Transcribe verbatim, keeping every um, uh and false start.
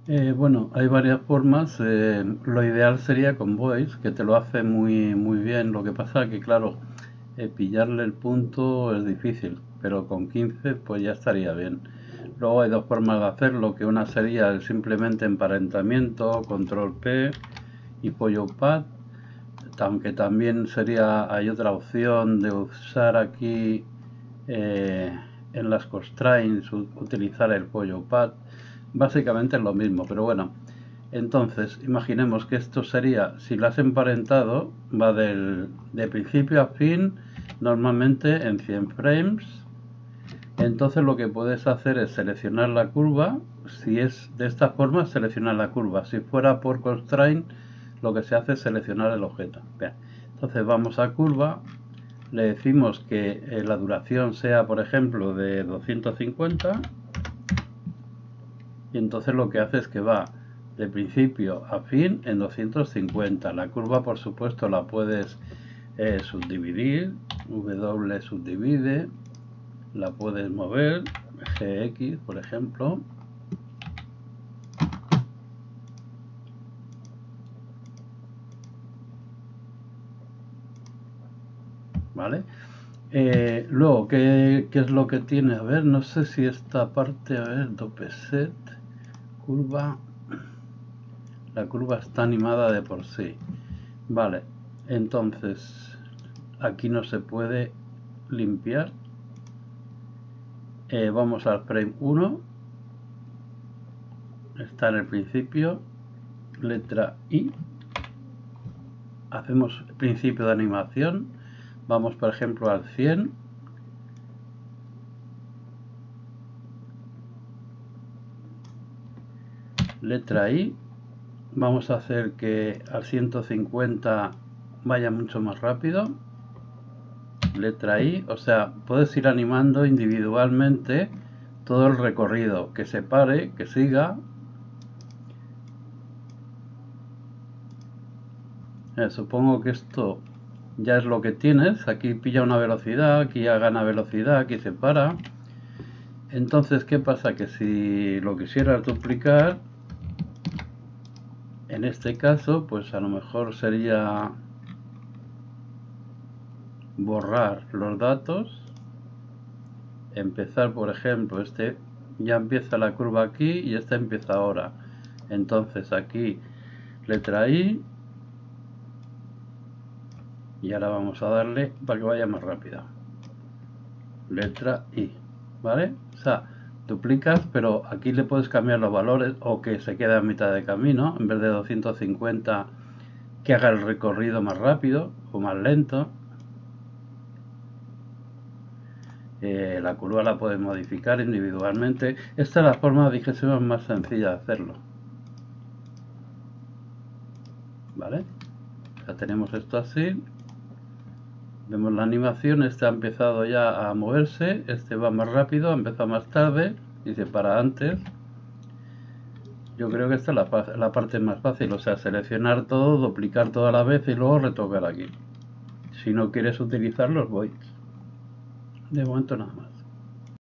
Eh, bueno, hay varias formas. Eh, lo ideal sería con Voice, que te lo hace muy, muy bien. Lo que pasa que, claro, eh, pillarle el punto es difícil, pero con quince pues ya estaría bien. Luego hay dos formas de hacerlo, que una sería el simplemente emparentamiento, control P y follow path, aunque también sería, hay otra opción de usar aquí eh, en las constraints, utilizar el follow path. Básicamente es lo mismo, pero bueno. Entonces, imaginemos que esto sería, si lo has emparentado, va del, de principio a fin, normalmente en cien frames. Entonces lo que puedes hacer es seleccionar la curva. Si es de esta forma, seleccionar la curva. Si fuera por constraint, lo que se hace es seleccionar el objeto. Bien. Entonces vamos a curva, le decimos que eh, la duración sea, por ejemplo, de doscientos cincuenta, y entonces lo que hace es que va de principio a fin en doscientos cincuenta. La curva, por supuesto, la puedes eh, subdividir, W subdivide, la puedes mover, G X, por ejemplo. ¿Vale? Eh, luego, ¿qué, ¿qué es lo que tiene? A ver, no sé si esta parte, a ver, dopeset, curva, la curva está animada de por sí. Vale, entonces, aquí no se puede limpiar. Eh, vamos al frame uno, está en el principio, letra I, hacemos principio de animación, vamos por ejemplo al cien, letra I, vamos a hacer que al ciento cincuenta vaya mucho más rápido, letra I, o sea, puedes ir animando individualmente todo el recorrido, que se pare, que siga. Eh, supongo que esto ya es lo que tienes. Aquí pilla una velocidad, aquí ya gana velocidad, aquí se para. Entonces, ¿qué pasa? Que si lo quisieras duplicar, en este caso, pues a lo mejor sería borrar los datos, empezar, por ejemplo, este ya empieza la curva aquí y esta empieza ahora. Entonces aquí letra I, y ahora vamos a darle para que vaya más rápido. Letra I, ¿vale? O sea, duplicas, pero aquí le puedes cambiar los valores o que se quede a mitad de camino, en vez de doscientos cincuenta, que haga el recorrido más rápido o más lento. Eh, la curva la puedes modificar individualmente. Esta es la forma, dijésemos, más sencilla de hacerlo. ¿Vale? Ya tenemos esto así. Vemos la animación, este ha empezado ya a moverse, este va más rápido, ha empezado más tarde y se para antes. Yo creo que esta es la, la parte más fácil, o sea, seleccionar todo, duplicar toda la vez y luego retocar aquí. Si no quieres utilizar los voids. De momento nada más.